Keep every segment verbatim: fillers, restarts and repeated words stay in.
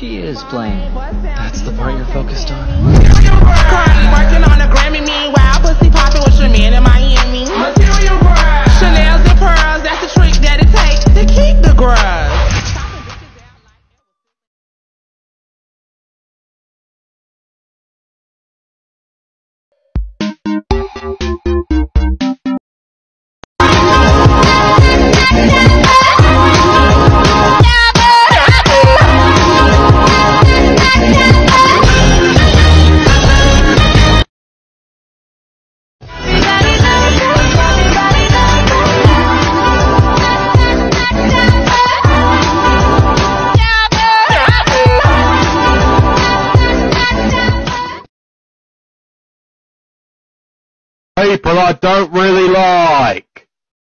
She is playing. That's the part you're focused on. Currently working on a Grammy, meanwhile pussy popping with your man in Miami. Material grab. Chanel's and pearls, that's the trick that it takes to keep the grub. People I don't really like.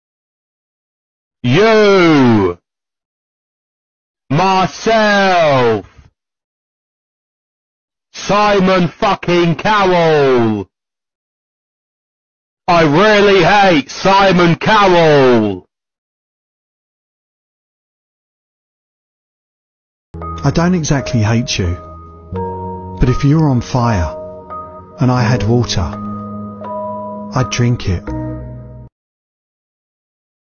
You. Myself. Simon fucking Cowell. I really hate Simon Cowell. I don't exactly hate you, but if you were on fire and I had water, I'd drink it.